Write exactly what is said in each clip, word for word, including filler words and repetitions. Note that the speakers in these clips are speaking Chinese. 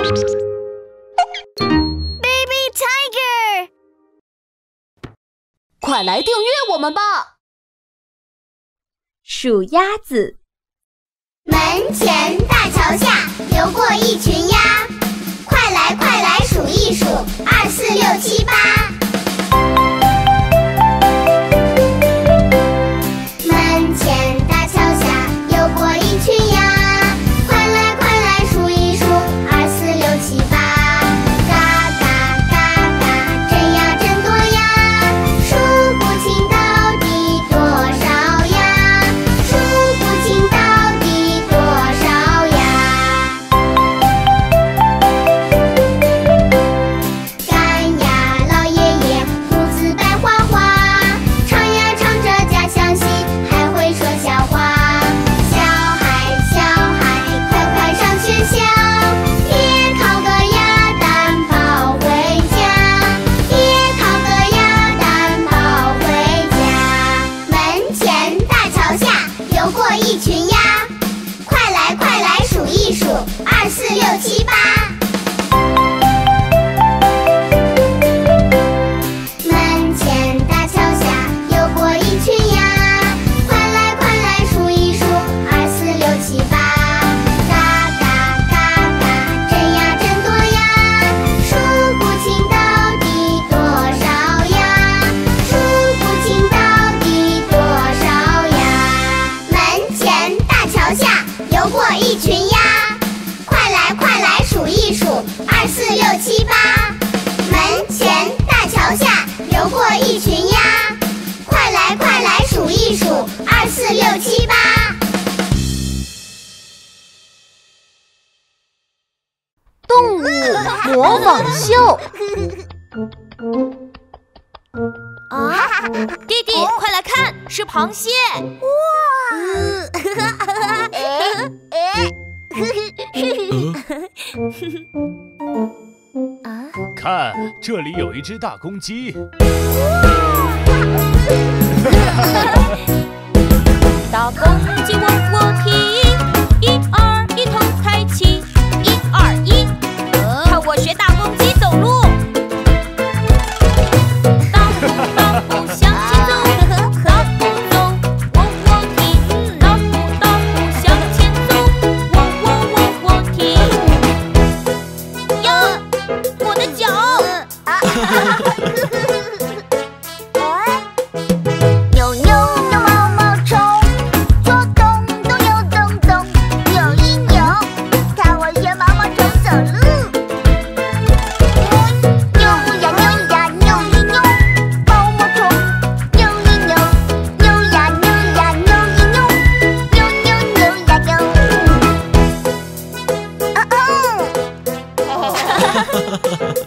Baby Tiger， 快来订阅我们吧！ 数鸭子。 门前大桥下游过一群鸭，快来快来数一数，二四六七八。门前大桥下游过一群鸭，快来快来数一数，二四六七八。嘎嘎嘎嘎，真呀真多呀，数不清到底多少呀，数不清到底多少呀。赶呀老爷爷，胡子白花花，唱呀唱着家乡戏，还会说笑话。小孩小孩，快快上学校，别烤个鸭蛋跑回家，别烤个鸭蛋跑回家。门前大桥下游过一群鸭，快来快来数一数，二四六七八。门前大桥下游过一群鸭，快来快来数一数，二四六七八。嘎嘎嘎嘎，真呀真多呀，数不清到底多少呀，数不清到底多少呀。门前大桥下游过一群鸭，快来快来数一数，二四六七八。门前大桥下游过一群鸭，快来快来数一数，二四六七八。 动物模仿秀。 啊！弟弟，快来看，是螃蟹！ 啊！ 看，这里有一只大公鸡。 大公鸡往我踢，一二一同开启，一二一，看我学大公鸡走路。大步大步向前走，大步走，我我踢，大步大步向前走，我我我我踢。呀，我的脚！ 扭扭扭毛毛虫，左动动右动动，扭一扭，看我学毛毛虫走路。扭呀扭呀扭一扭，毛毛虫，扭一扭，扭呀扭呀扭一扭，扭扭扭呀扭。哦哦。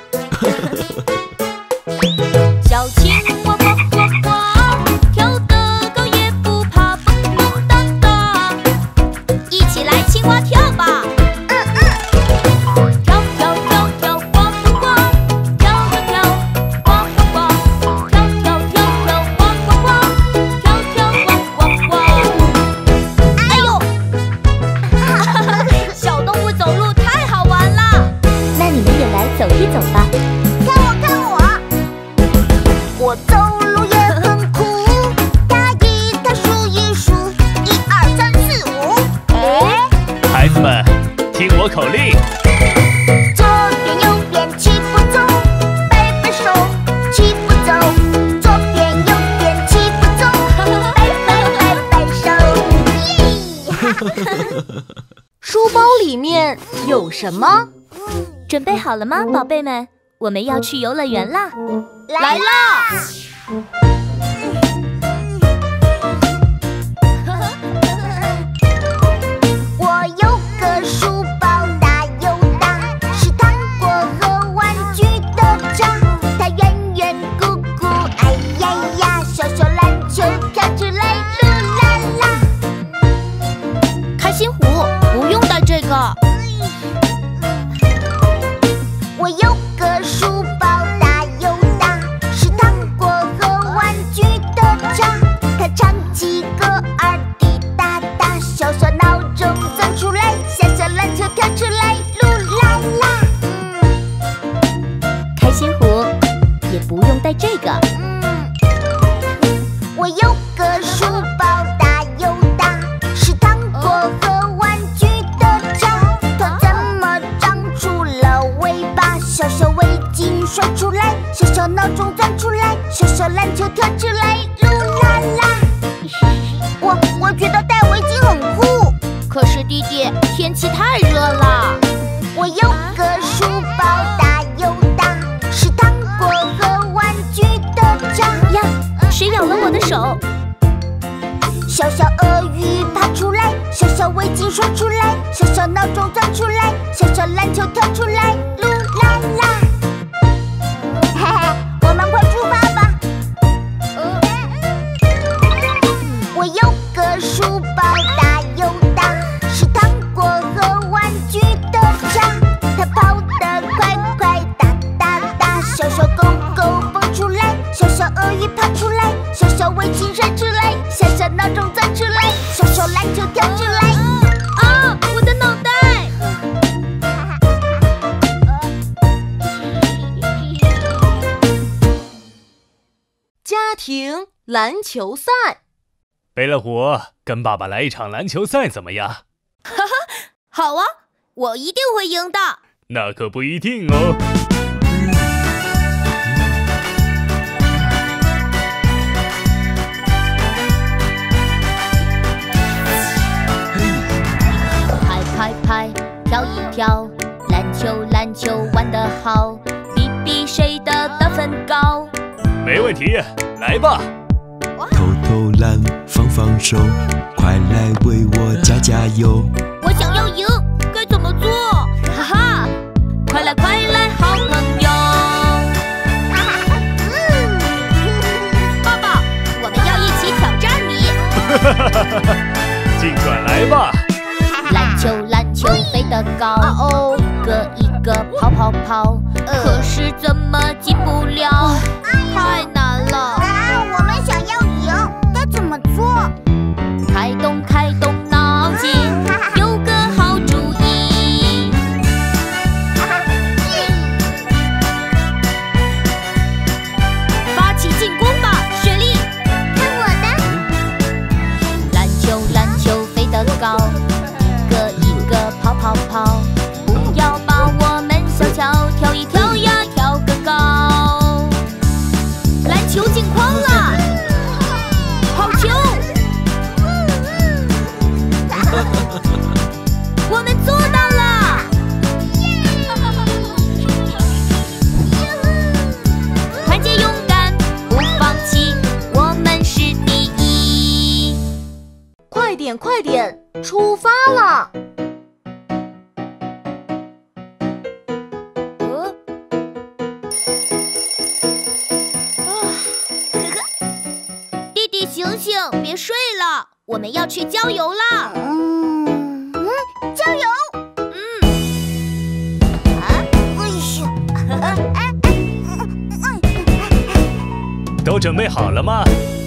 小青蛙呱呱呱，跳得高也不怕，蹦蹦哒哒。一起来青蛙跳吧！ 嗯嗯。 跳跳跳跳呱呱呱，跳跳跳呱呱呱，跳跳跳跳呱呱呱，跳跳呱呱呱。哎呦！小动物走路太好玩了， 那你们也来走一走吧。 看我看我，我走路也很酷，打一打数一数，一二三四五。哎， 孩子们，听我口令： 左边右边齐步走，摆摆手齐步走，左边右边齐步走，摆摆摆摆手。耶！ 书包里面有什么？ 准备好了吗，宝贝们？我们要去游乐园啦！ 来啦！ 我有个书包大又大，是糖果和玩具的家。它圆圆鼓鼓，哎呀呀，小小篮球跳起来，噜啦啦。 开心果，不用带这个。 我有个书包大又大，是糖果和玩小闹钟钻出来，小小篮球跳起来，噜啦啦。我我觉得戴围巾很酷， 可是弟弟，天气太热了。 我有个书包大又大，是糖果和玩具的家呀，谁咬了我的手？ 小小鳄鱼爬出来，小小围巾说出来，小小闹钟钻出来，小小篮球跳出来，噜啦啦。嘿嘿，我们快出发吧。我有个书包大又大，是糖果和玩具的家。它跑得快快哒哒哒，小小狗狗蹦出来，小小鳄鱼爬出来，小小围巾伸出来，小小闹钟钻出来，小小篮球跳出来。 啊，我的脑袋！ 家庭篮球赛。 贝乐虎，跟爸爸来一场篮球赛怎么样？ 好啊，我一定会赢的。 那可不一定哦。 拍拍拍，跳一跳，篮球篮球玩得好，比比谁的得分高。 没问题，来吧。 投投篮，放放手，快来为我加加油！ 我想要赢，该怎么做？哈哈，快来快来，好朋友！爸爸，我们要一起挑战你。 尽管来吧。 篮球篮球飞得高，哦，一个一个跑跑跑，可是怎么进不了？太难了。 啊，我们想要赢，该怎么做？ 开动开动脑筋，有个好主意。发起进攻吧，雪莉！ 看我的！ 篮球篮球飞得高，一个一个跑跑跑，不要把我们小瞧，跳一跳呀，跳更高。篮球进筐了，好球！我们做到了！团结勇敢，不放弃，我们是第一！ 快点快点，出发了！ 呃弟弟醒醒，别睡了，我们要去郊游啦！ 嗯嗯，加油！ 嗯， 啊，哎呦，哎哎都准备好了吗？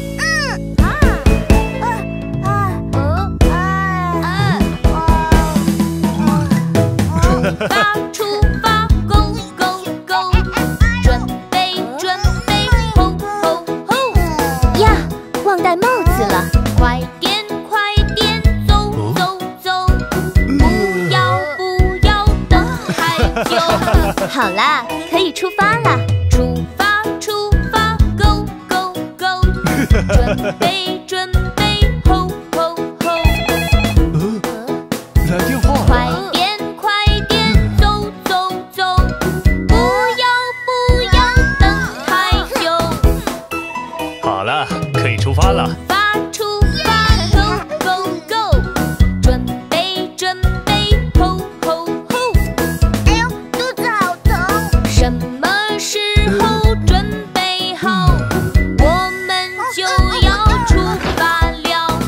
出发出发 ，Go Go Go！ 准备准备 ，Ho Ho Ho！ 呀，忘戴帽子了，快点快点走走走，不要不要等太久。好啦，可以出发啦！出发出发 ，Go Go Go！ 准备准备 ，Ho Ho Ho！ 来电话快了。 点快点走走走，不要不要等太久。 好了，可以出发了。 发出发 ，Go Go Go！ 准备准备 ，Ho Ho Ho！ 哎呦，肚子好疼！ 什么时候准备好，我们就要出发了。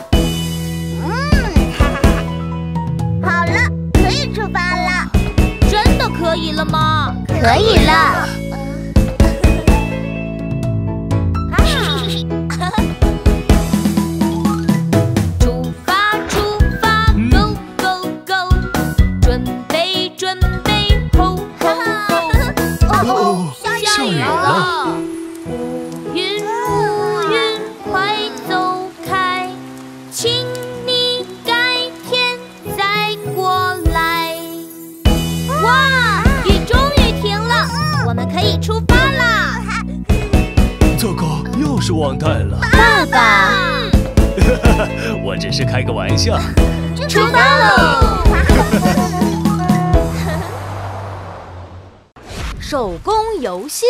嗯，哈哈哈！好了，可以出发了。 真的可以了吗？ 可以了。 出发出发 ，Go Go Go！ 准备准备 ，Ho Ho Ho！ 哦， 下雨了，乌云乌云快走开，请你改天再过来。哇，雨终于停了，我们可以出发啦！ 是忘带了。 爸爸， 我只是开个玩笑。 出发喽！ 手工游戏。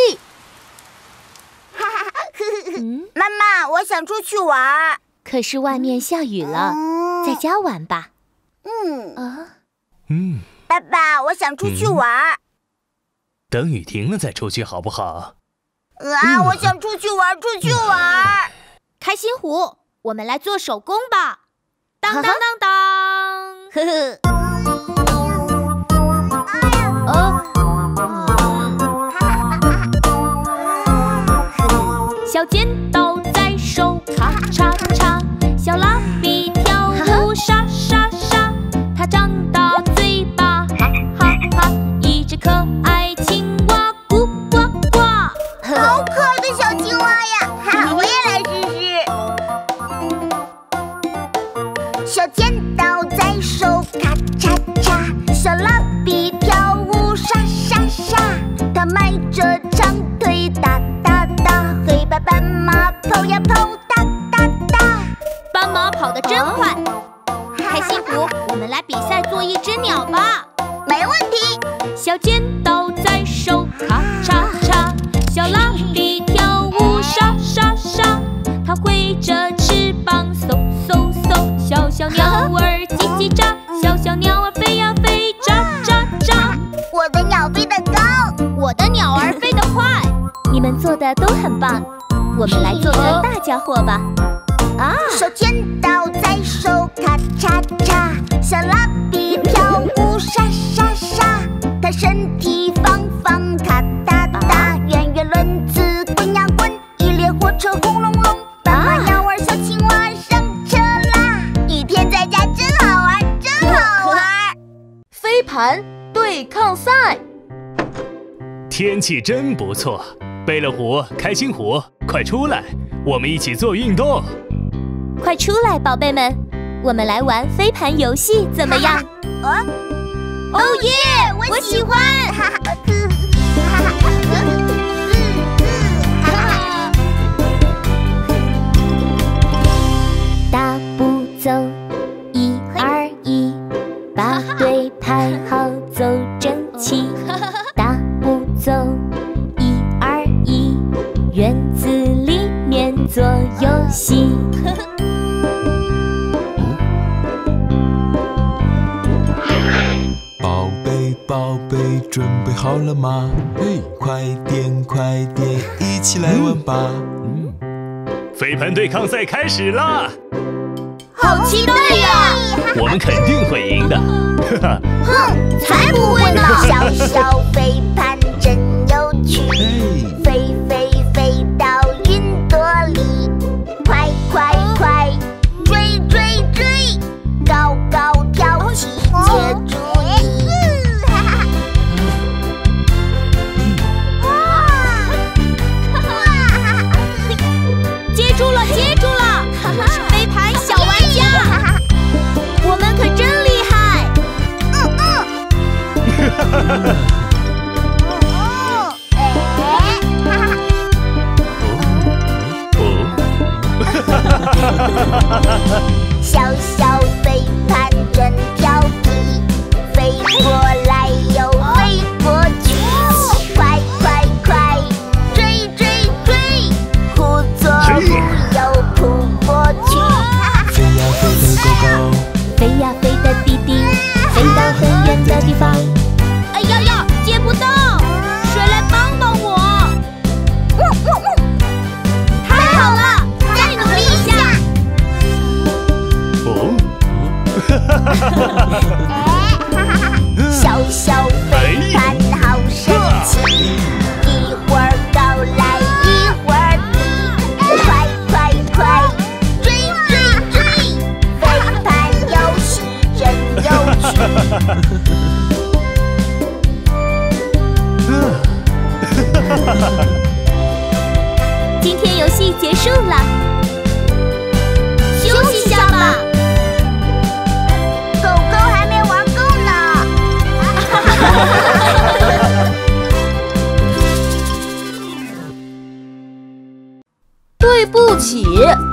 嗯， 妈妈，我想出去玩。 可是外面下雨了， 嗯、 在家玩吧。 嗯啊， 嗯， 爸爸，我想出去玩。 等雨停了再出去好不好？ 啊，我想出去玩，出去玩。 开心果，我们来做手工吧。当当当当，呵呵。哦，小剪刀在手，咔嚓嚓；小蜡笔跳舞，沙沙沙。它张大嘴巴，哈哈哈；一只可爱青蛙，咕呱呱。 好可爱的小青蛙呀！哈，我也来试试。小剪刀在手，咔嚓嚓；小蜡笔跳舞，沙沙沙。它迈着长腿，哒哒哒；黑白斑马跑呀跑，哒哒哒。 斑马跑得真快。开心果，我们来比赛做一只鸟吧。 没问题。 小剪刀在手，咔嚓嚓；小蜡笔跳舞，沙沙沙。它挥着翅膀，嗖嗖嗖。小小鸟儿叽叽喳，小小鸟儿飞呀飞，喳喳喳。 我的鸟飞得高， 我的鸟儿飞得快。你们做的都很棒，我们来做个大家伙吧。啊！ 手剪刀在手，咔嚓嚓；小蜡笔跳舞，沙沙沙。它身体方方，咔哒哒；圆圆轮子滚呀滚，一列火车轰隆隆。斑马、鸟儿、小青蛙上车啦！雨天在家真好玩，真好玩。 飞盘对抗赛。 天气真不错，贝乐虎、开心虎，快出来，我们一起做运动。 快出来，宝贝们，我们来玩飞盘游戏，怎么样？ 哦哦耶！我喜欢。大步走，一二一，把对排好，走整齐。大步走，一二一，院子里面做游戏。 宝贝，宝贝，准备好了吗？嘿，快点，快点，一起来玩吧！ 嗯，飞盘对抗赛开始啦！ 好期待呀！ 我们肯定会赢的，哈哈！ 哼，才不会呢！小小飞盘真有趣，飞飞飞到云朵里，快快快，追追追，高高跳起，接住你！ 接住了，接住了！飞盘小玩家，我们可真厉害！ 嗯嗯。小小飞盘真调皮，飞过来又飞过去，快快快，追追追，忽左忽右扑过去。 飞呀飞的狗狗， 飞呀飞的弟弟，飞到很远的地方。哎呀呀，接不到，谁来帮帮我？太好了，再努力一下。 哦， 小小飞盘好神奇，一会儿高来一会儿低，快快快，追追追，飞盘游戏真有趣。 今天游戏结束了，休息一下吧。 狗狗还没玩够呢。 对不起。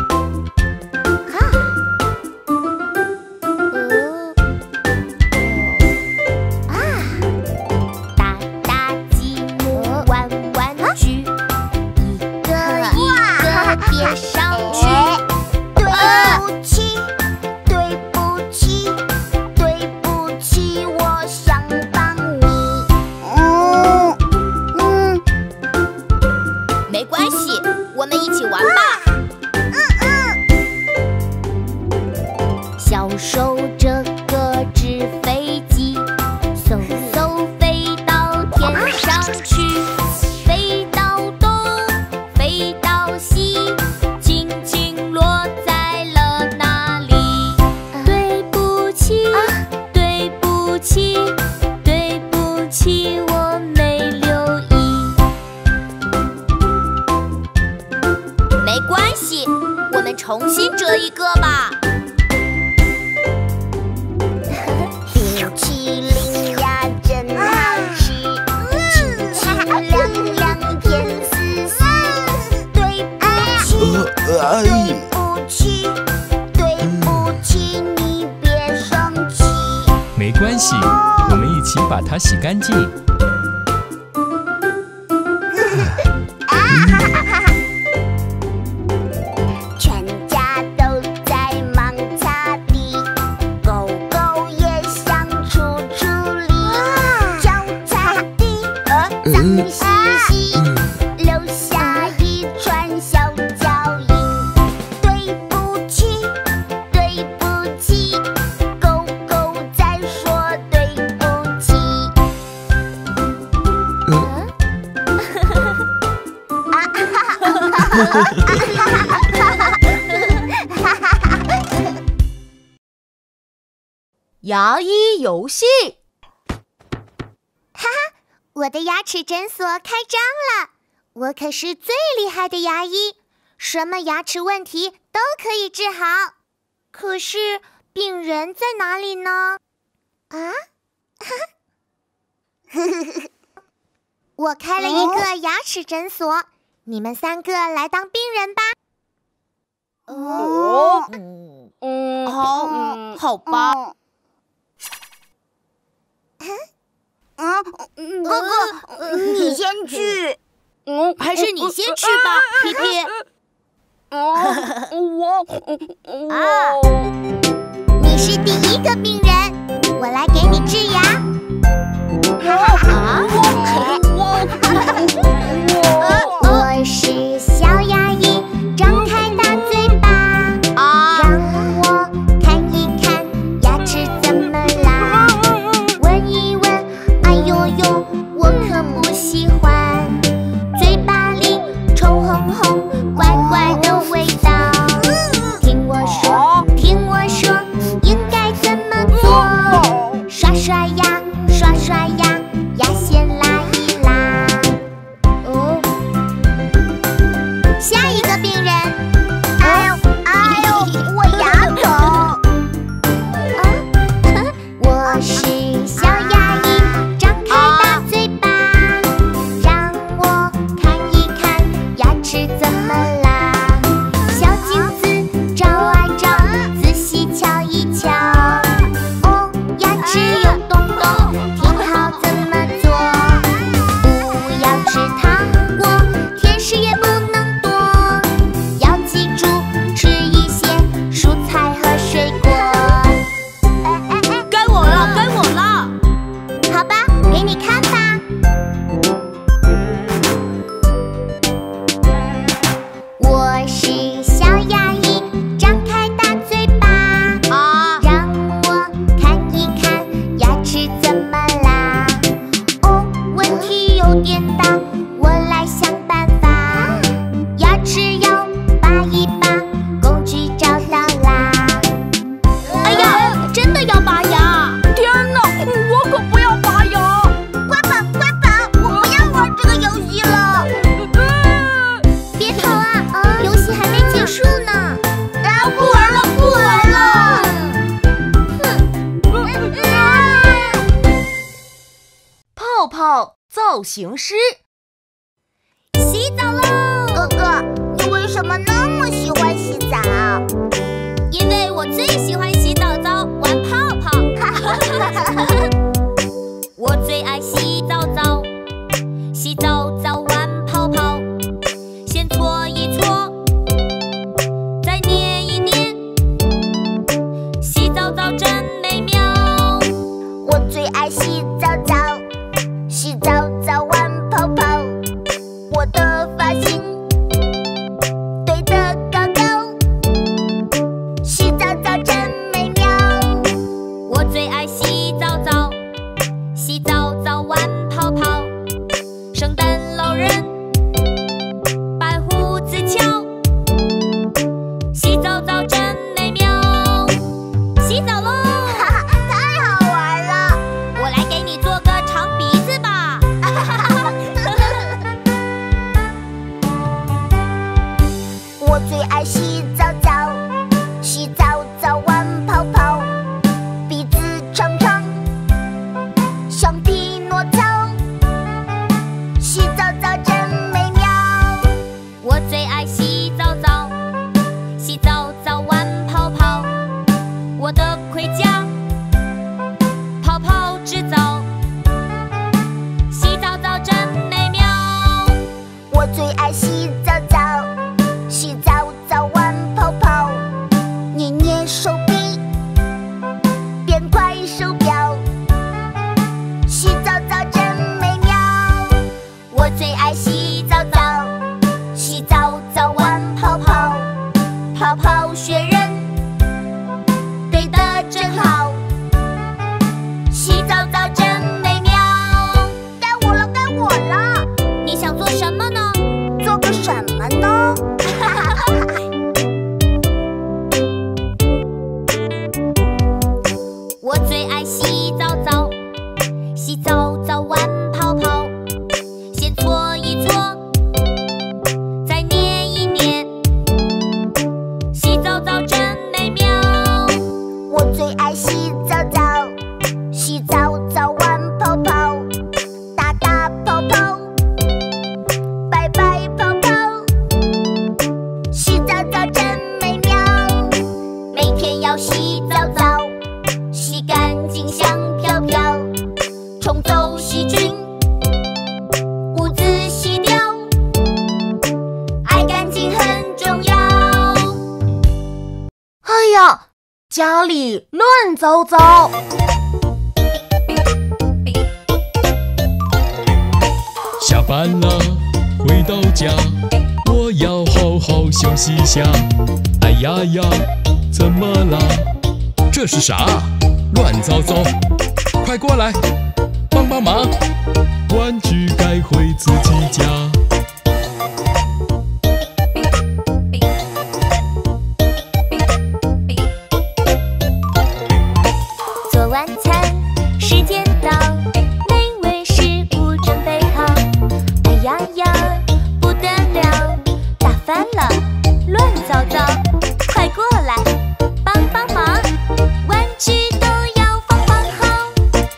重新折一个吧。 冰淇淋呀，真好吃，清清凉凉，甜丝丝。对不起，对不起，对不起，你别生气。 没关系，我们一起把它洗干净。 牙医游戏， 哈哈，我的牙齿诊所开张了！我可是最厉害的牙医，什么牙齿问题都可以治好。可是病人在哪里呢？啊？我开了一个牙齿诊所，你们三个来当病人吧。 哦，嗯嗯，好，嗯，好吧。 嗯，哥哥，你先去。 嗯，还是你先去吧，皮皮。我我啊，你是第一个病人，我来给你治牙。啊！我是小牙医，张开大嘴巴，啊，让我看一看牙齿怎么啦，闻一闻，哎呦呦，我可不喜欢，嘴巴里臭烘烘，怪怪的味道。听我说，听我说，应该怎么做？刷刷牙，刷刷牙，牙线拉一拉。哦，下一个病人。哎呦哎呦，我牙疼。啊，我是小牙医，张开大嘴巴，让我看一看牙齿怎么啦。小镜子照啊照，仔细瞧一瞧。哦，牙齿有洞洞，听好怎么做。不要吃糖果，甜食也不能多，要记住吃一些蔬菜和水果。 该我了，该我了。 好吧，给你看吧。我是小牙医，张开大嘴巴，啊，让我看一看牙齿怎么啦。哦，问题有点大，我来想办法。牙齿要拔一拔，工具找到啦。 哎呀，真的要拔牙！天哪，我可不要拔牙！ 快跑快跑，我不要玩这个游戏了。别跑啊，游戏还没结束呢。啊，不玩了不玩了。 泡泡造型师。 洗澡喽！哥哥，你为什么那么喜我最喜欢洗澡澡，玩泡泡。我最爱洗澡澡，洗澡澡玩泡泡，先搓一搓，再捏一捏，洗澡澡真美妙。 我最爱洗澡澡，洗澡澡玩泡泡，我的发型堆得高高，洗澡澡真美妙。 我最爱洗澡澡，洗澡澡玩泡泡，圣诞老人白胡子翘，洗澡澡真美妙。洗澡喽！ 太好玩了！ 我来给你做个长鼻子吧。 我最爱洗澡澡，洗澡澡玩泡泡，鼻子长长，像匹诺曹，洗澡澡真美妙。 我最爱洗澡澡，洗澡澡玩泡泡，我的盔甲泡泡制造，洗澡澡真美妙。 我最爱洗澡澡，洗澡澡玩泡泡，捏捏手臂，变快手表，洗澡澡真美妙。我最爱洗澡澡，洗澡澡玩泡泡，泡泡雪人堆得真好，洗澡澡真美妙。该我了，该我了， 你想做什么呢？ 做个什么呢？ 我最爱洗澡澡，洗澡澡玩泡泡，先搓一搓，再捏一捏，洗澡澡真美妙。 我最爱洗澡澡，洗澡澡玩泡泡，大大泡泡，白白泡泡，洗澡澡真美妙。每天要洗澡澡，洗干净香飘飘，冲走细菌，污渍洗掉，爱干净很重要。 哎呀，家里乱糟糟。 下班了，回到家，我要好好休息一下。哎呀呀，怎么啦？这是啥？乱糟糟！快过来，帮帮忙！玩具该回自己家。 做晚餐时间到，美味食物准备好。哎呀呀，不得了，打翻了，乱糟糟！快过来帮帮忙，玩具都要放放好。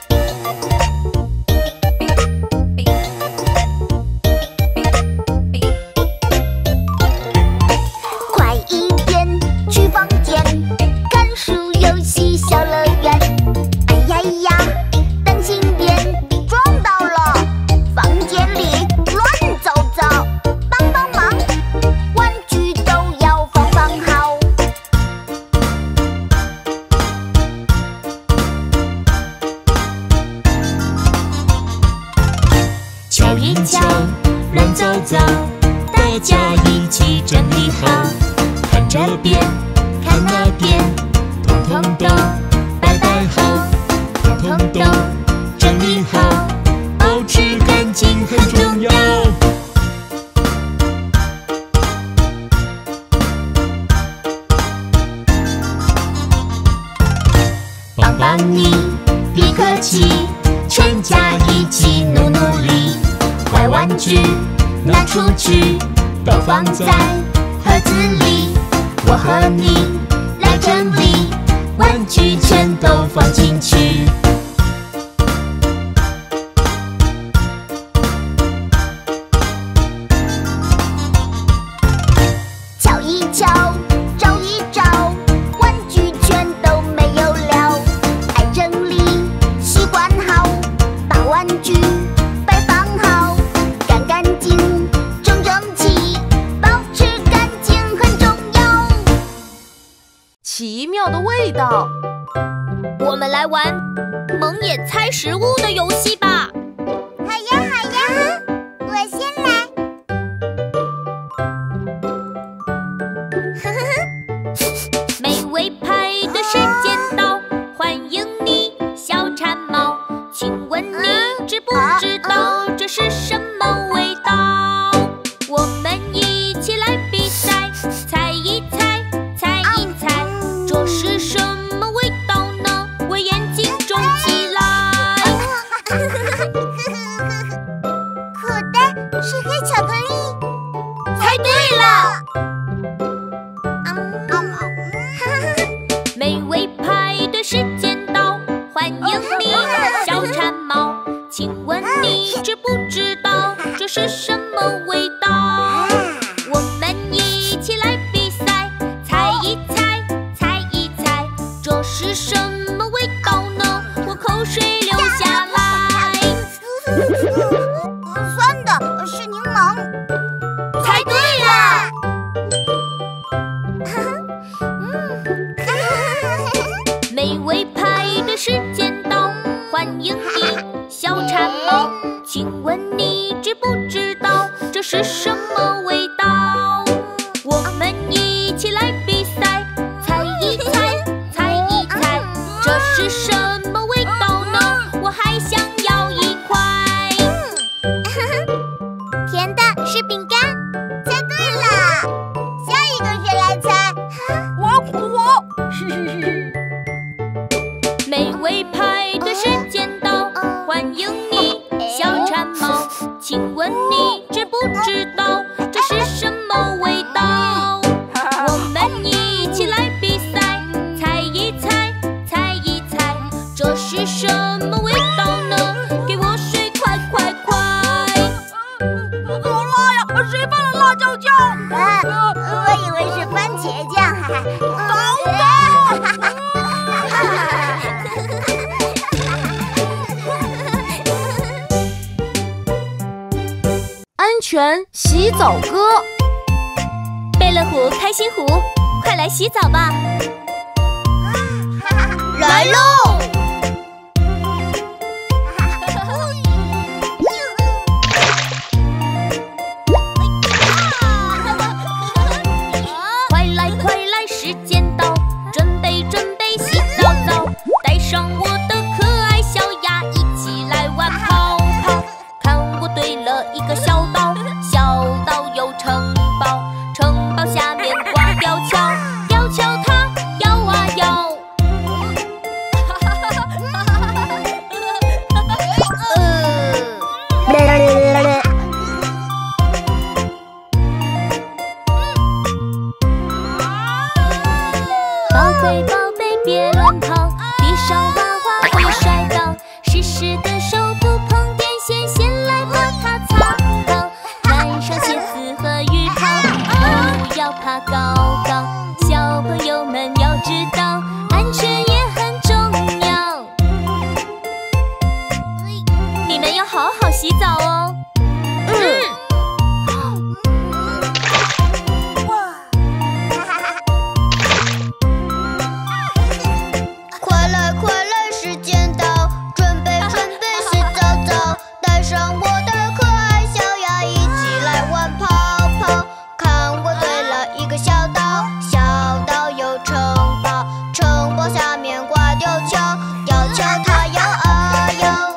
快一点去房间，看书游戏小乐园。哎呀呀，当心点，撞到了，房间里乱糟糟，帮帮忙，玩具都要放放好。 瞧一瞧，乱糟糟，大家一起整理好。看这边，看那边，统统都摆摆好，统统都整理好，保持干净很重要。帮帮你，别客气，全家一起努努力。坏玩具拿出去，都放在盒子里。我和你来整理，玩具全都放进去。 瞧一瞧，找一找，玩具玩具摆放好，干干净，整整齐，保持干净很重要。 奇妙的味道， 我们来玩蒙眼猜食物的游戏吧。 好呀好呀，我先来。 美味派对时间到，欢迎你，小馋猫。请问你知不知道这是什么味道？我们一起来比赛，猜一猜，猜一猜，这是什么味道呢？我眼睛肿起来。 口袋是黑巧克力。 猜对了。美味派对时间到，欢迎你，小馋猫。请问你知不知道这是什么味道？我们一起来比赛，猜一猜，猜一猜，这是什么味道呢？我口水流下来。 酸的是柠檬。 猜对了。美味派对时间到，欢迎你，小馋猫。请问你知不知道这是什么味道？我们一起来比赛，猜一猜，猜一猜，这是什么味道呢？我还想要一块。 甜的是饼干。猜对了。下一个谁来猜？ 我我。 美味派对时间到，欢迎你，小馋猫。请问你知不知道这是什么味道？我们一起来比赛，猜一猜，猜一猜，这是什么味道呢？给我水快快快！ 好辣呀！谁放了辣椒酱？ 啊，我以为是番茄酱。 等等。安全洗澡歌， 贝乐虎、开心虎，快来洗澡吧！ 来喽！ 快来快来，时间到，准备准备洗澡澡，带上我的可爱小鸭，一起来玩泡泡。看我堆了一个小岛，小岛有城堡，城堡下面挂吊桥，吊桥它摇啊摇。宝贝宝贝别乱跑，地上滑滑会摔倒，湿湿的手不碰电线，先来把它擦好。穿上鞋子和浴袍，不要爬高高。小朋友们要知道，安全也很重要。你们要好好洗澡哦。 快来快来，时间到，准备准备洗澡澡，带上我的可爱小鸭，一起来玩泡泡。看我堆了一个小岛，小岛有城堡，城堡下面挂吊桥，吊桥它摇啊摇。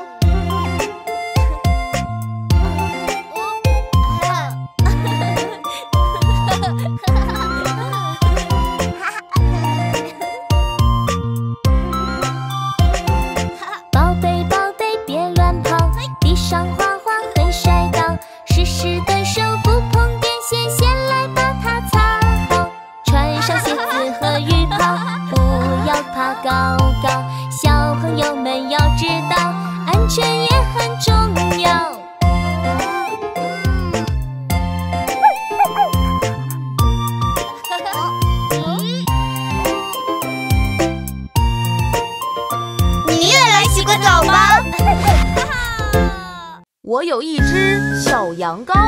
宝贝宝贝别乱跑，地上滑滑会摔倒，湿湿的手不碰电线，先来把它擦好。穿上鞋子和浴袍，不要爬高高。小朋友们要知道，安全也很重要。 你也来洗个澡吧。 我有一只小羊羔。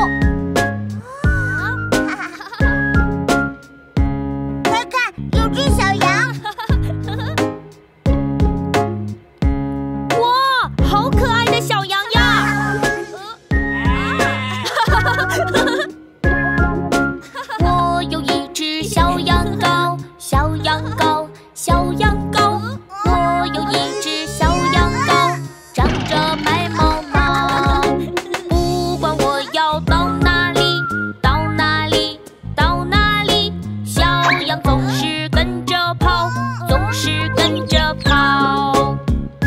快看，有只小羊！ 哇，好可爱的小羊呀！我有一只小羊羔，小羊羔，小羊羔。我有一只小羊羔，长着白毛毛。不管我要到哪里，到哪里，到哪里，小羊总是跟着跑，总是跟着跑。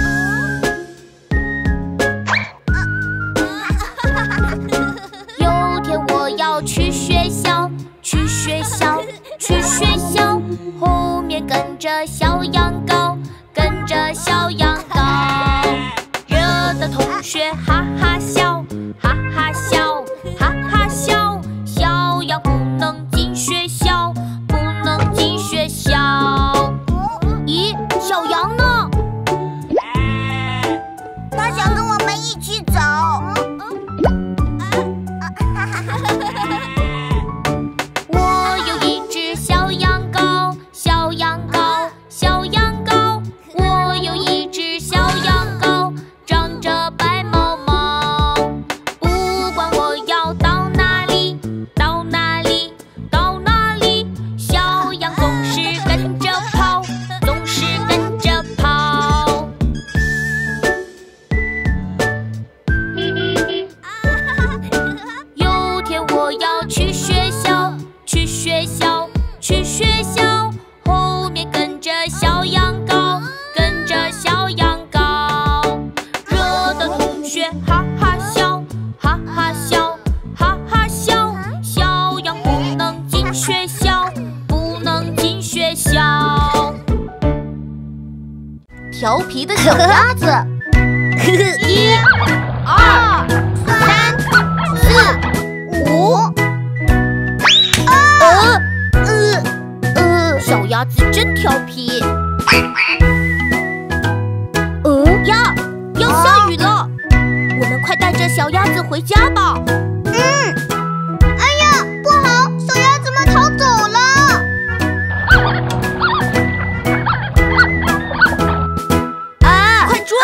有天我要去学校，去学校，去学校，后面跟着小羊羔，跟着小羊羔，惹得同学哈哈笑，哈哈笑，哈哈笑，小羊不能进学校，不能进学校。咦，小羊呢？ 他想跟我们一起走。 我有一只小羊羔，小羊羔，小羊羔。我有一只小羊羔，长着白毛毛。不管我要到哪里，到哪里，到哪里，小羊总是跟着跑，总是跟着跑。有天我要去学校，去学校，去学校，后面跟着小羊羔，跟着小羊羔，惹得同学哈哈笑，哈哈笑，哈哈笑，小羊不能进学校，不能进学校。 调皮的小鸭子。 一、二、三、四、五。呃呃呃，小鸭子真调皮。呃呀，要下雨了，我们快带着小鸭子回家吧。 嗯，哎呀，不好，小鸭子们逃走了。 啊，快追！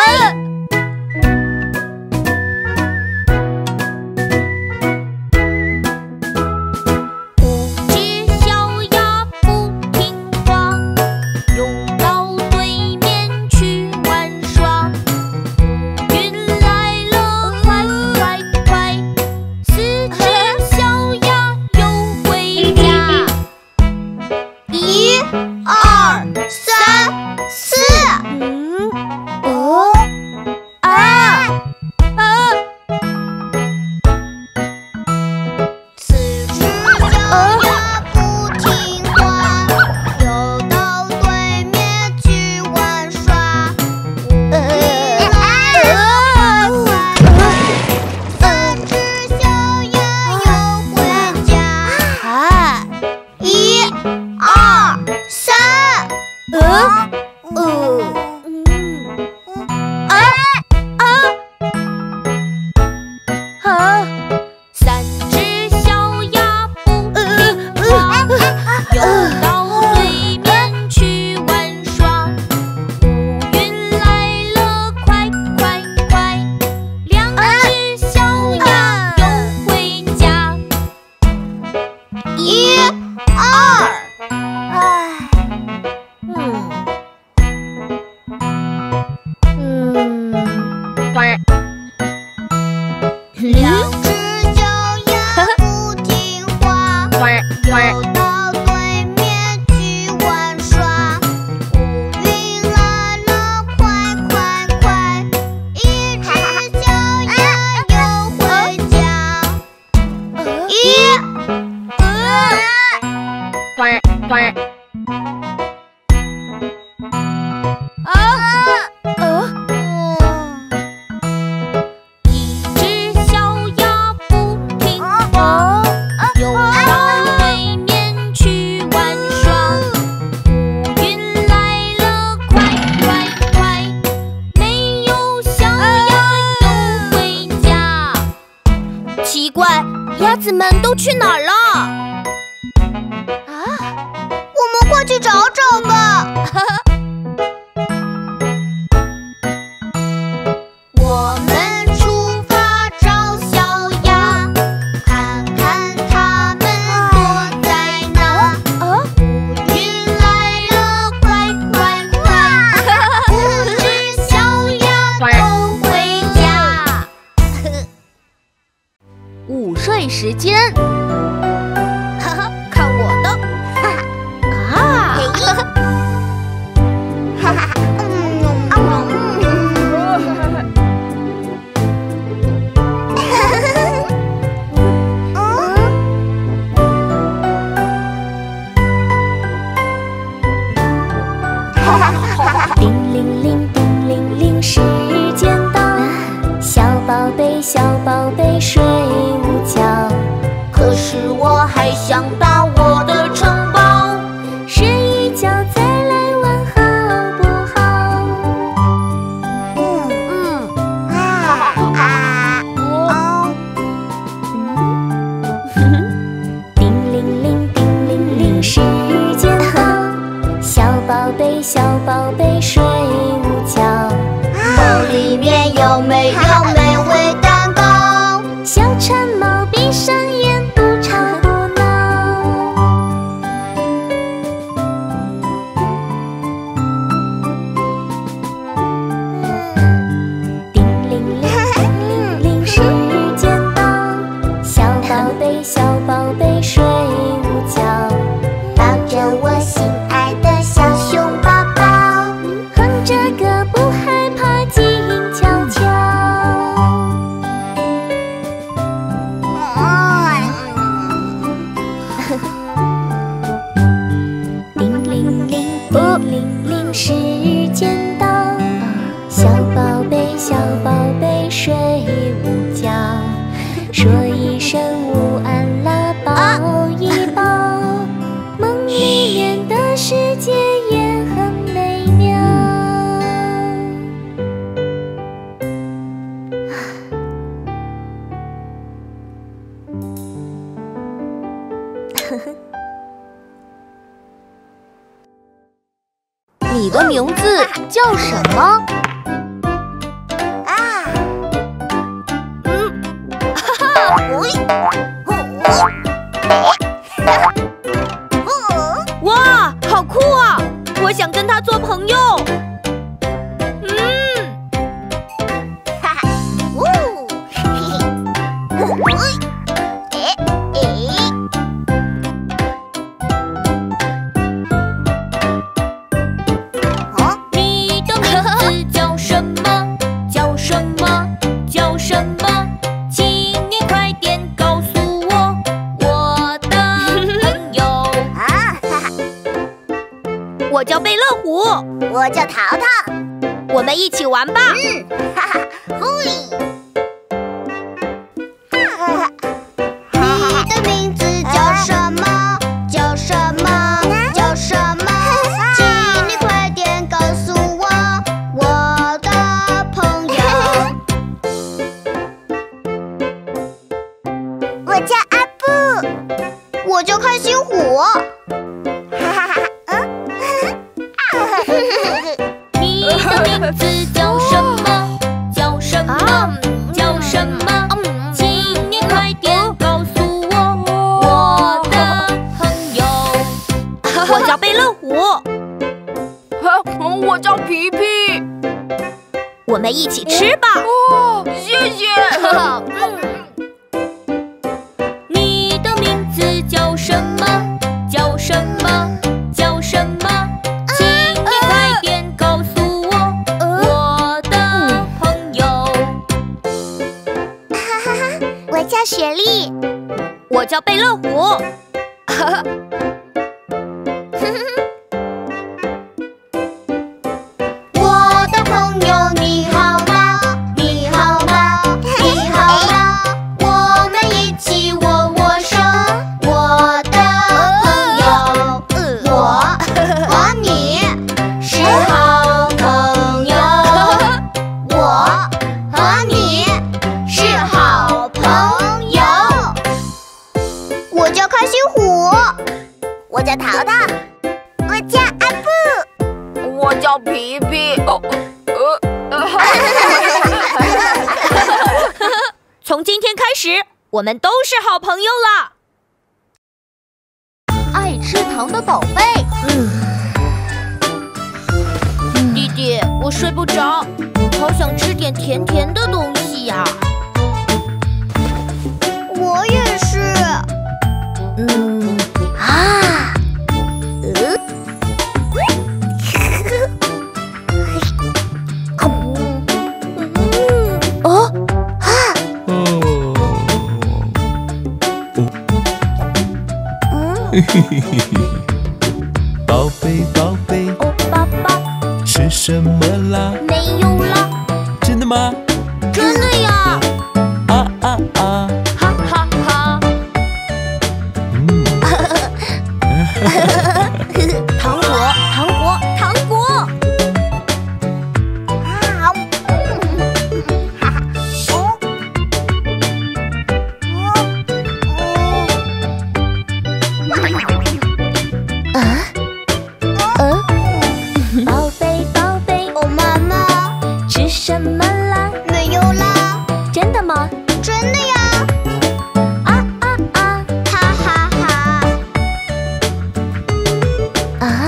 五只小鸭不听话，又到对面去玩耍。云来了，快快快！四只小鸭又回家。 一、二、三、四。 嗯， 哦， 啊啊！ 四只小鸭不听话，又到对面去玩耍。云来了，快快！三只小鸭又回家。 啊！ 一、二、三。 呃呃啊啊啊！三只小鸭不听话，又到对面去玩耍。乌云来了，快快快！两只小鸭又回家。 一、二。 唉，嗯嗯， 两只小鸭不听话，又到对面去玩耍。乌云来了，快快快！一只小鸭又回家。一、二。 啊呃。一只小鸭不听话，又到对面去玩耍。乌云来了，快快快！没有小鸭又回家。 怪，鸭子们都去哪儿了？ 啊，我们快去找找吧。我们出发找小鸭，看看它们躲在哪。乌云来了，快快快，五只小鸭都回家。 午睡时间， 哈哈，看我的！哈哈啊！嘿，哈哈，嗯嗯叮铃铃，叮铃铃，时间到，小宝贝，小宝贝，睡午觉。 可是我还想到我的城堡， 睡一觉再来玩好不好？ 嗯嗯啊啊哦！ 叮铃铃，叮铃铃，时间到，小宝贝，小宝贝，睡午觉。 包里面有没有美味蛋糕？ 小馋猫闭上眼，不吵不闹。叮铃铃，叮铃铃，时间到，小宝贝，小宝贝，睡午觉。 抱着我心爱的小熊宝宝， 哼着歌不害怕，静悄悄。叮铃铃，叮铃铃，时间到，小宝贝，小宝贝，睡午觉。说一声午安啦，抱一抱，梦里面的世界也很美妙。 你的名字叫什么？ 啊，嗯，哈哈，喂， 哇，好酷啊！我想跟他做朋友。嗯， 哈哈，呜，嘿嘿，喂，哎哎。 你的名字叫什么？叫什么？叫什么？请你快点告诉我，我的朋友。 啊，哈哈， 我叫贝乐虎， 我叫淘淘， 我们一起玩吧。 嗯，哈哈，嘿，哈哈，你的名字叫什么？叫什么？叫什么？请你快点告诉我，我的朋友。我叫阿布，我叫开心虎。哈哈哈，嗯。 你的名字叫什么？叫什么？叫什么？请你快点告诉我，我的朋友。我叫贝乐虎， 我叫皮皮。 我们一起吃吧。 哦，谢谢。 你的名字叫什么？叫什么？叫什么？请你快点告诉我，我的朋友。 哈哈哈，我叫雪莉， 我叫贝乐虎。 我的朋友你好吗？你好吗？你好吗？我们一起握握手，我的朋友，我和你是好朋友，我和你是好朋友。 我叫淘淘。我叫阿布。 我叫皮皮。哦，呃， 从今天开始，我们都是好朋友了。 爱吃糖的宝贝。嗯。 弟弟，我睡不着，好想吃点甜甜的东西呀。 我也是。 嗯啊，呃，哦啊， 哦，哦，嘿嘿嘿嘿嘿，宝贝宝贝， 哦，爸爸， 吃什么啦？ 没有啦。 真的吗？ 真的呀。 啊啊啊！ 哈哈哈。糖果，糖果，糖果。 啊，哈哈，哦， 啊，呃， 宝贝，宝贝， 哦，妈妈， 吃什么啦？ 没有啦。 真的吗？ 真的呀。 啊啊啊！ 哈哈哈。 啊，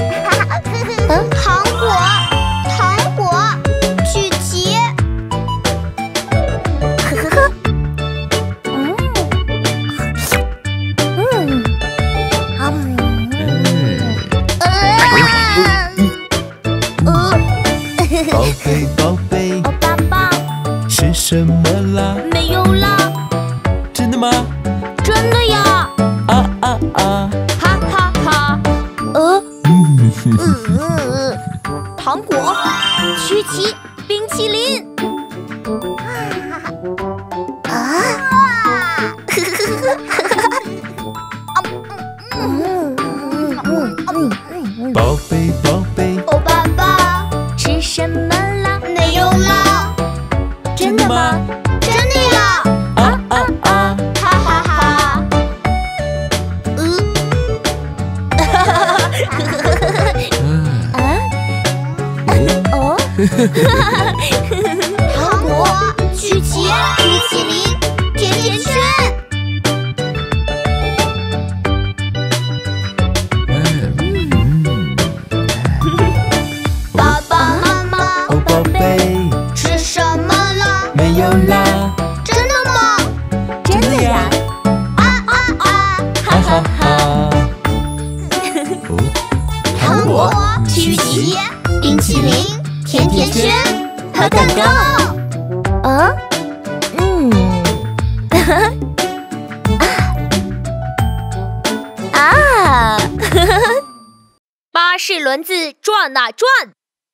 糖果，糖果，曲奇。 呵呵呵，嗯，嗯，啊， 宝贝宝贝， 哦，爸爸， 吃什么啦？ 没有啦。 真的吗？ 真的呀。 啊啊啊！ 哈哈哈。 呃， 嗯哼哼， 呃， 糖果、曲奇、冰淇淋。 啊，嗯嗯嗯嗯， 宝贝宝贝， 哦，爸爸， 吃什么啦？ 没有啦。 真的吗？ 真的呀。 啊啊啊！ 哈哈哈。 嗯， 啊，哦， 糖果、曲奇、冰淇淋、甜甜圈。 嗯， 爸爸妈妈， 哦，宝贝， 吃什么啦？ 没有啦， 真的吗？ 真的呀， 啊啊啊！ 哈哈哈。哦， 糖果、曲奇、冰淇淋、甜甜圈和蛋糕。 啊，嗯，啊，啊， 巴士轮子转啊转。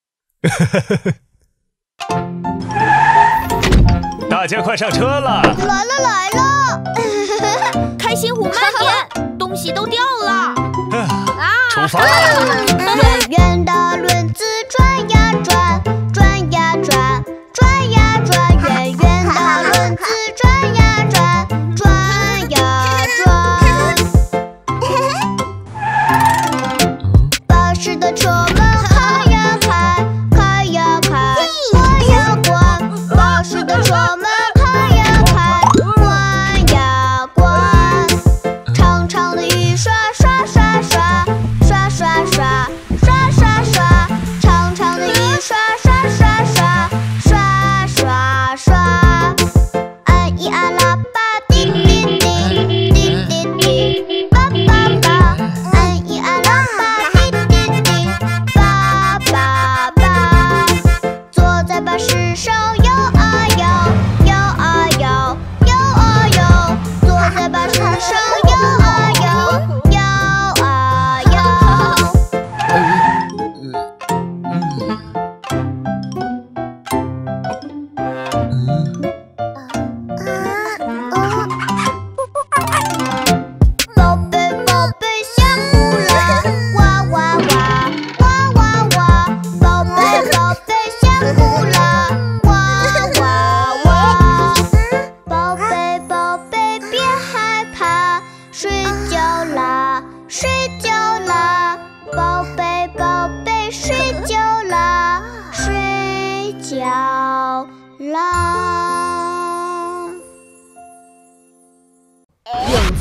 大家快上车了！ 来了来了！ 开心虎慢点，东西都掉了。啊！ 出发！ 圆圆的轮子转呀转，转呀转，转呀转，圆圆的轮子转呀转，转呀转。巴士的车门开呀开，开呀开，关呀关。巴士的车门开呀开，关呀关。长长的雨刷刷刷刷，刷刷刷，刷刷刷，长长的雨刷刷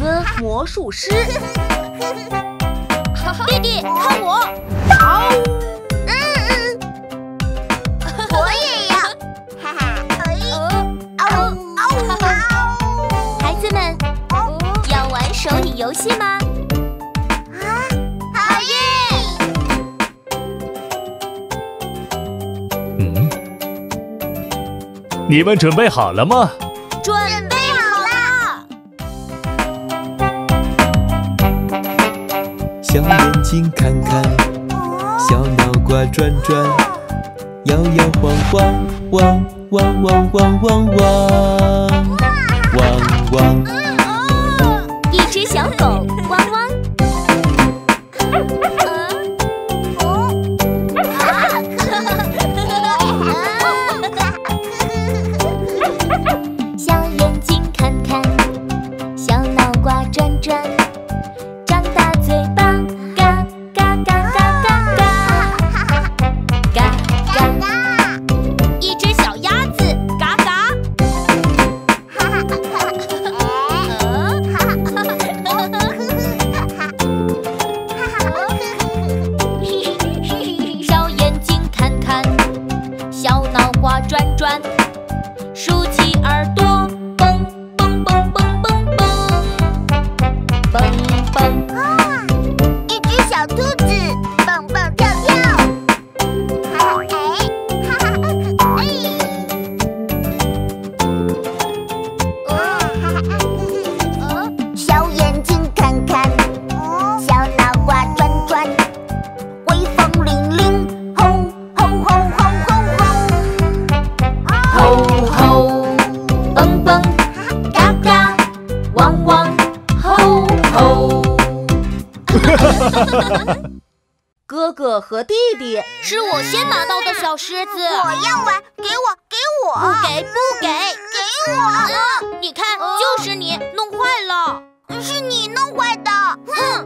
子魔术师。 弟弟，看我！ 好，嗯嗯，我也要，哈哈，哎，嗷嗷嗷！ 孩子们，要玩手语游戏吗？ 啊，好耶！ 嗯，你们准备好了吗？ 准备好了。 小眼睛看看，小脑瓜转转，摇摇晃晃，汪汪汪汪汪汪，汪汪。 一只小狗汪汪。小眼睛看看，小脑瓜转转，张大嘴巴，嘎嘎嘎嘎嘎嘎，嘎嘎。一只小鸭子，嘎嘎。小眼睛看看，小脑瓜转转，竖起耳朵，蹦蹦蹦蹦蹦蹦蹦蹦。 啊，一只小兔子蹦蹦跳跳，哈哈哎，哈哈哎，哦，小眼睛看看，小脑瓜转转，威风凛凛，吼吼吼吼吼吼， 吼吼，蹦蹦，嘎嘎，汪汪，吼吼。 哥哥和弟弟是我先拿到的小狮子， 我要玩，给我给我， 不给不给， 给我， 你看，就是你弄坏了。 是你弄坏的， 哼。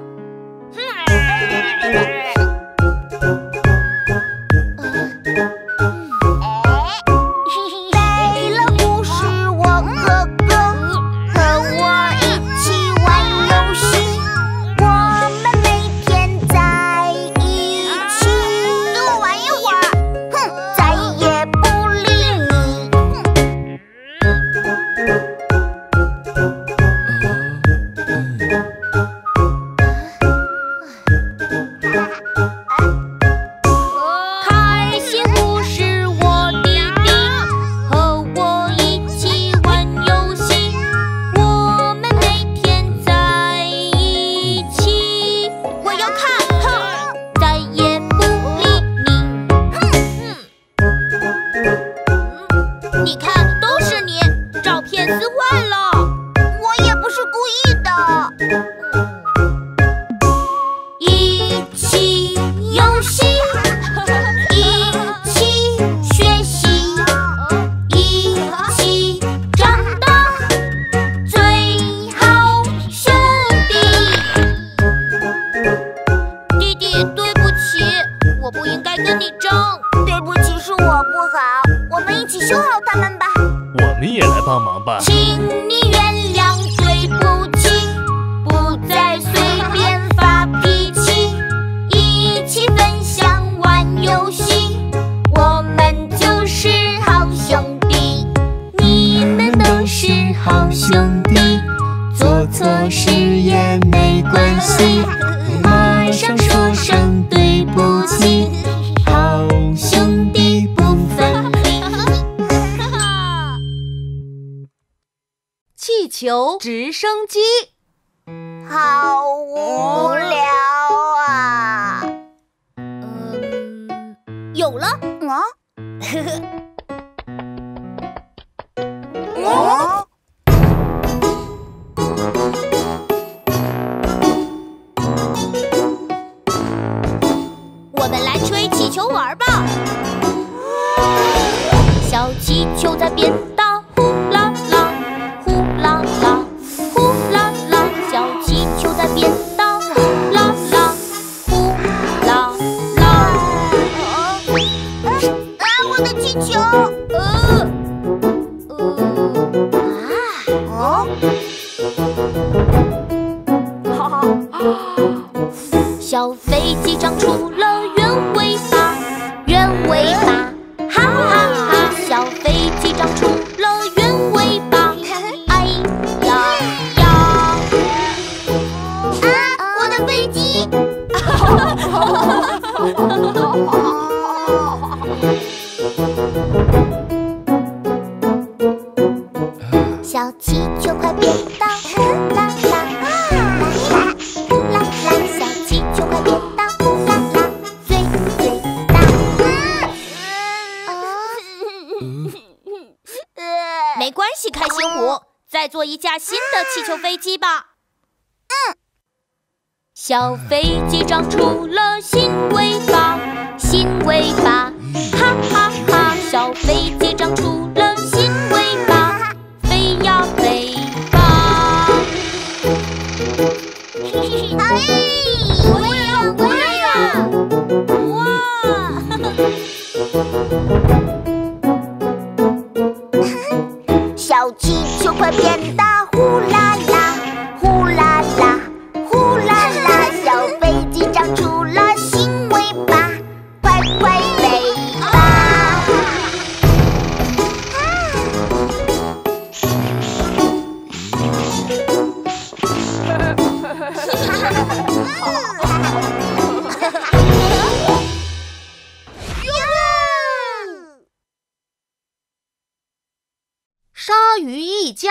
贝乐虎是我哥哥，和我一起玩游戏，我们每天在一起。跟我玩一会儿，哼，再也不理你。 开心虎是我弟弟，和我一起玩游戏，我们每天在一起。我要看，哼，再也不理你，哼，你看，都是你，照片撕坏了。 我也不是故意的。 一起游戏，一起学习，一起长大，最好兄弟。弟弟，对不起，我不应该跟你争。 对不起，是我不好，我们一起修好它们吧。 我们也来帮忙吧。 请你原谅，对不起，不再随便发脾气，一起分享玩游戏，我们就是好兄弟。你们都是好兄弟，做错事也没关系，马上说声对不起，好兄弟不分离。 气球直升机。 好无聊啊！ 嗯，有了， 啊？哦， 我们来吹气球玩吧。小气球在变大，呼啦啦，呼啦啦，呼啦啦。小气球在变大，呼啦啦，呼啦啦。 啊，我的气球！ 小气球快变大，呼啦啦，呼啦啦，呼啦啦，小气球快变大，呼啦啦，最最大。 没关系，开心虎，再做一架新的气球飞机吧。嗯。小飞机长出了新尾巴，新尾巴，哈哈哈！小飞机长出了新尾巴，飞呀飞吧！ 哎，我也要，我也要！哇！小气球快变大，呼啦啦，呼啦啦，呼啦啦！小飞机长出了新尾巴，快快飞吧！ 鲨鱼一家。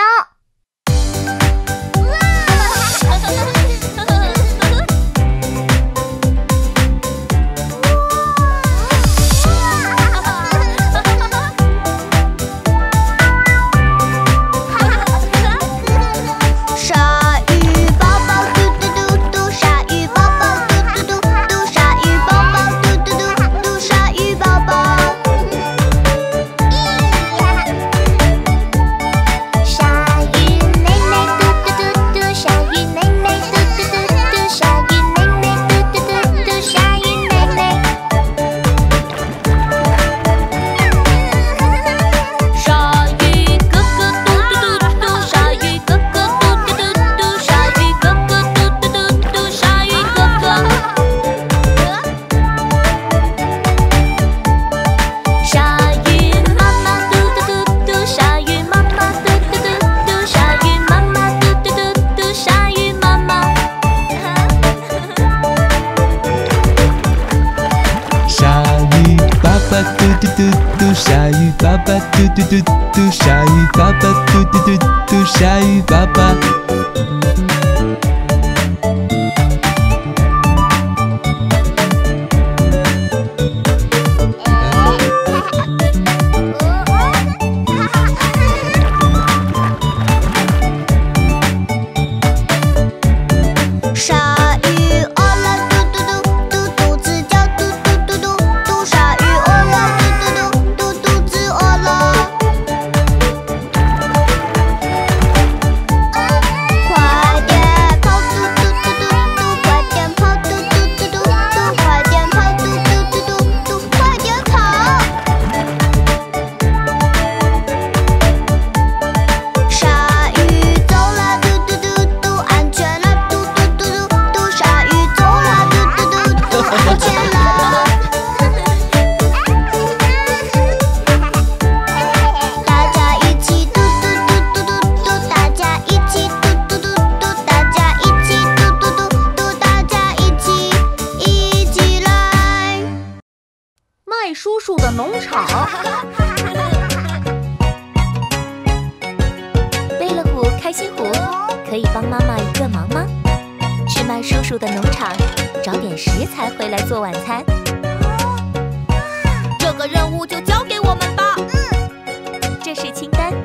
鲨鱼爸爸嘟嘟嘟嘟，鲨鱼爸爸嘟嘟嘟嘟，鲨鱼爸爸。 叔叔的农场。 贝乐虎、开心虎，可以帮妈妈一个忙吗？去麦叔叔的农场找点食材回来做晚餐。这个任务就交给我们吧。嗯，这是清单。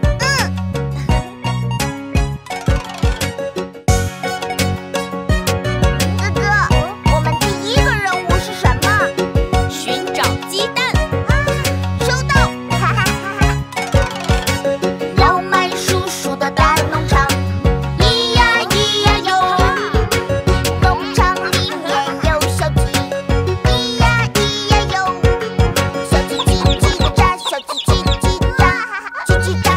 叽叽喳，小鸡叽叽喳，叽叽喳。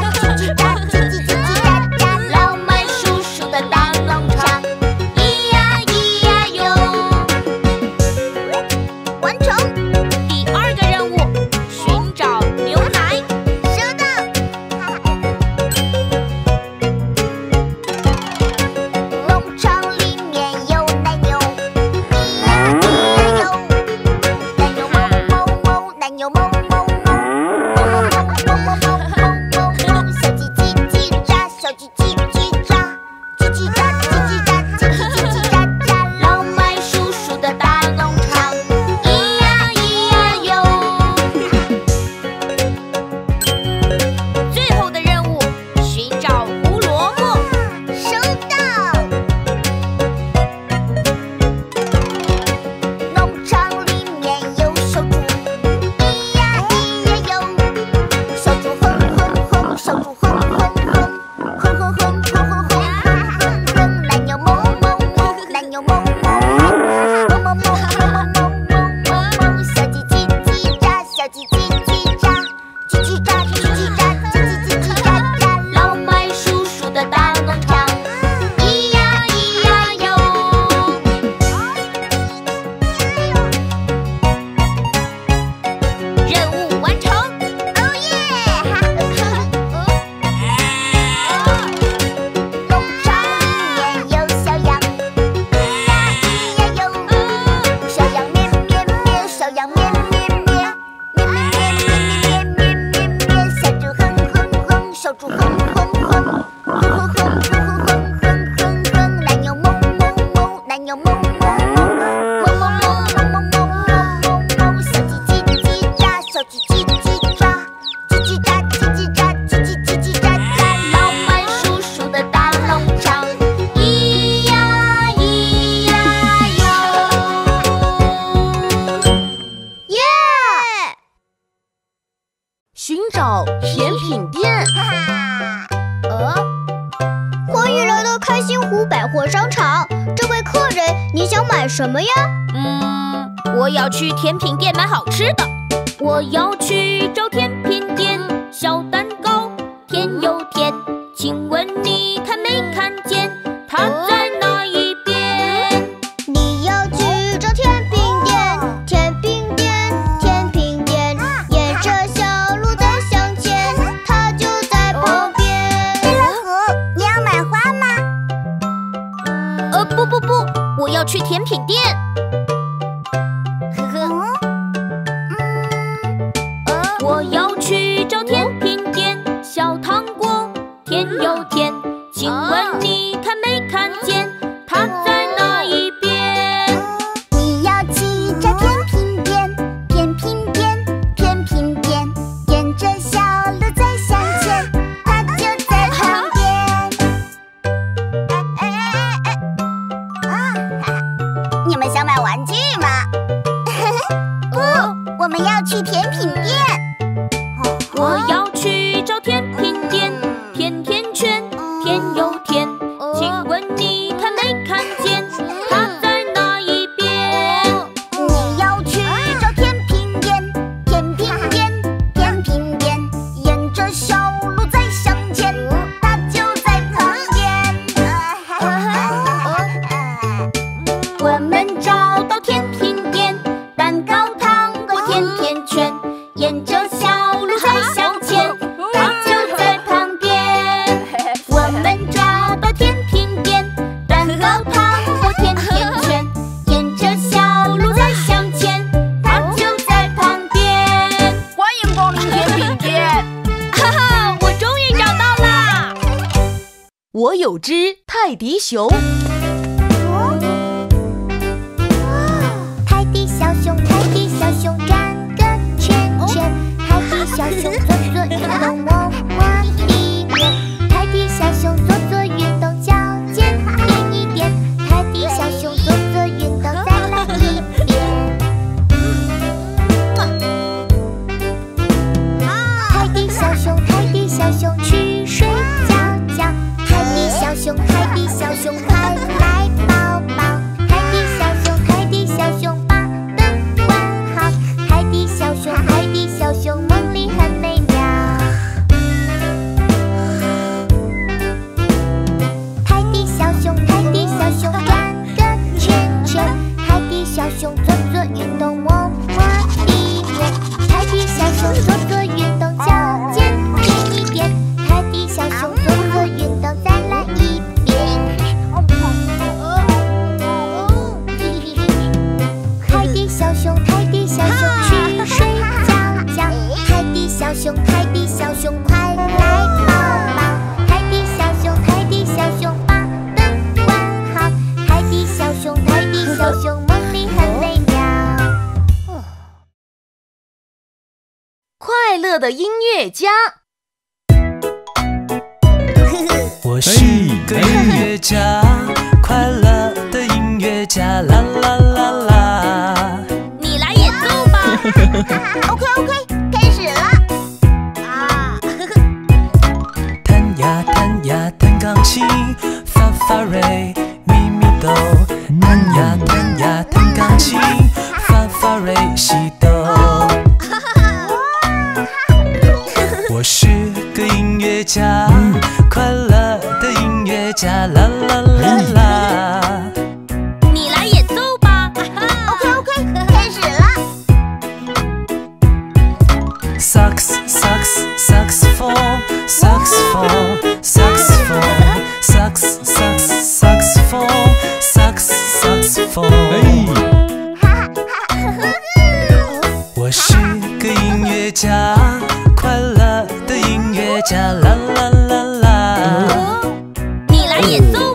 甜品店。 呃，欢迎来到开心湖百货商场。这位客人，你想买什么呀？ 嗯，我要去甜品店买好吃的。我要去找甜品店，小蛋糕甜又甜。请问你看没看见？它在哪一边？ 你要去找甜品店，甜品店，甜品店，沿着小路再向前，它就在旁边。 飞乐虎，你要买花吗？ 呃，不不不，我要去甜品店。呵呵，我要去找甜品店，小糖果甜又甜。请问你看没看见？它在哪一边？ 你要去找甜品店，甜品店，甜品店，沿着小路再向前，它就在旁边。你们想买玩具吗？不，我们要去甜品店。 我要去找甜品店，甜甜圈甜又甜。请问你看没看见？它在哪一边？ 你要去找甜品店，甜品店，甜品店，沿着小路再向前，它就在旁边。 我们找到甜品店，蛋糕、糖果、甜甜圈，沿着小路再向前，它就在旁边。我们找到甜品店，蛋糕、糖果、甜甜圈，沿着小路再向前，它就在旁边。欢迎光临甜品店！哈哈，我终于找到啦！ 我有只泰迪熊。 泰迪小熊，泰迪小熊转个圈圈，泰迪小熊做做运动摸摸地面，泰迪小熊做做运动脚尖点一点，泰迪小熊做做运动再来一遍。泰迪小熊，泰迪小熊去睡觉觉，泰迪小熊，泰迪小熊快来抱抱，泰迪小熊，泰迪小熊把灯关好，泰迪小熊，泰迪小熊梦里很美妙。泰迪小熊，泰迪小熊转个圈圈，泰迪小熊做做运动摸摸地面，泰迪小熊做做运动脚尖点一点，泰迪小熊做做运动再来一遍。泰迪小熊，泰迪小熊去睡觉觉，泰迪小熊，泰迪小熊快来抱抱，泰迪小熊，泰迪小熊把灯关好，泰迪小熊，泰迪小熊梦里很美妙。 快乐的音乐家。 我是个音乐家，快乐的音乐家，啦啦啦啦。 你来演奏吧。 OK OK， 开始了。啊， 弹呀弹呀弹钢琴，发发瑞咪咪哆。弹呀弹呀弹钢琴，发发瑞西哆。我是个音乐家，快乐的音乐家，啦啦啦啦。 你来演奏吧。 OK OK， 开始了。 Sax sax saxophone saxophone saxophone sax sax saxophone sax saxophone。我是个音乐家，快乐的音乐家，啦啦啦啦。 你来演奏